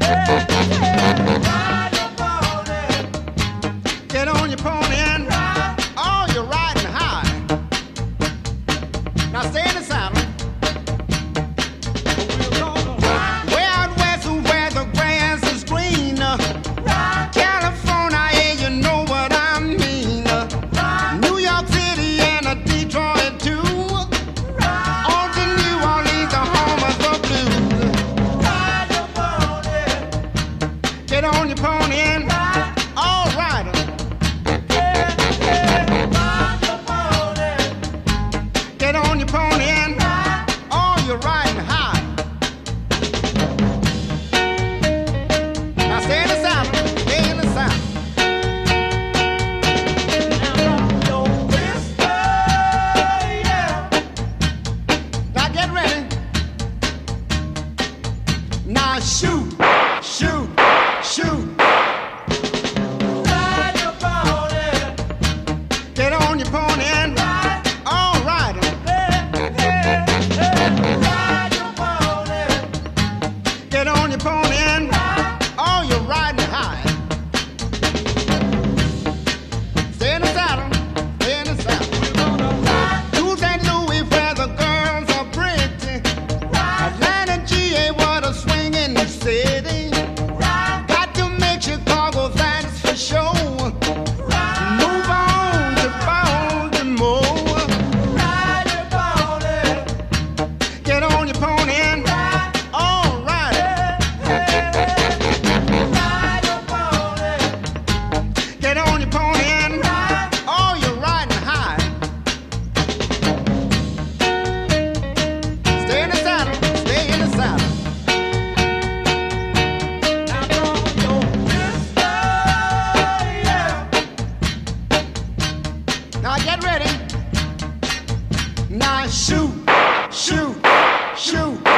Get on your pony and oh, you're riding high. Now stay in the saddle. Way out west where the grass is green. California, yeah, you know what I mean. New York City and Detroit too. On to New Orleans, the home of the blues. Get on your pony and all right. Get on your pony and oh, you're riding high. Now stay in the saddle, stay in the saddle. Now get ready. Now shoot, shoot, shoot. Get on your pony and all right. Get on your pony and oh, you're riding high. Stay in the saddle, stay in the saddle. To St. Louis where the girls are pretty. Atlanta, GA, what a swinging city. Got to make Chicago, that's for sure. Move on to Baltimore. Get on your pony and all right. Get on your pony and oh, you're riding high. Stay in the saddle, stay in the saddle. Now get ready. Now shoot, shoot, shoot.